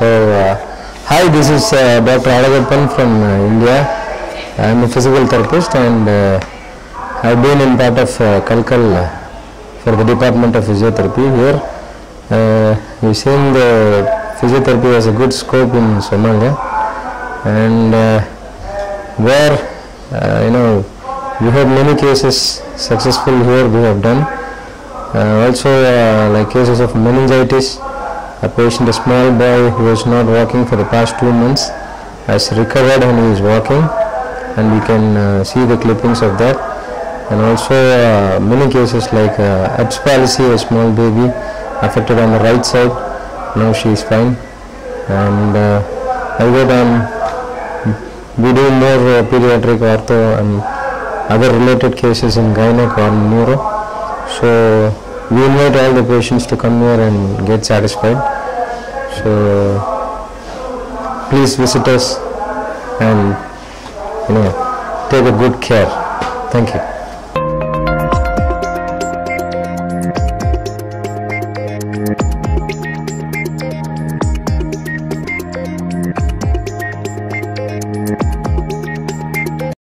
So, hi, this is Dr. Alagappan from India. I am a physical therapist and I have been in part of Kalkal for the Department of Physiotherapy. Here, we've seen the physiotherapy has a good scope in Somalia, and where we have many cases successful here we have done. Also like cases of meningitis, a patient, a small boy who was not walking for the past 2 months has recovered and he is walking, and we can see the clippings of that. And also many cases like Erb's palsy, a small baby affected on the right side, now she is fine. And I we do more pediatric ortho and other related cases in gynec or neuro. So we invite all the patients to come here and get satisfied. So please visit us and take a good care. Thank you.